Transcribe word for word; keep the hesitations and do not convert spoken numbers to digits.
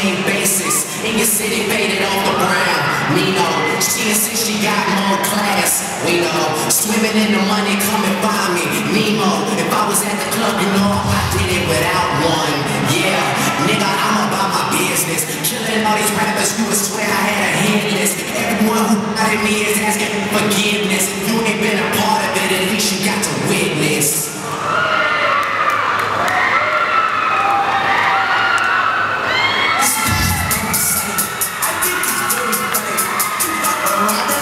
same basis. In your city, faded off the brown. Nino, she insists she got more class. We know, swimming in the money, come and find me. Nemo, if I was at the club, you know I did it without one. Yeah, nigga, I'm about my business. Killing all these rappers, you would swear I had a hit list. Everyone who doubted me is asking for forgiveness. If you ain't been a part of it, at least you got to witness. I think it's very funny.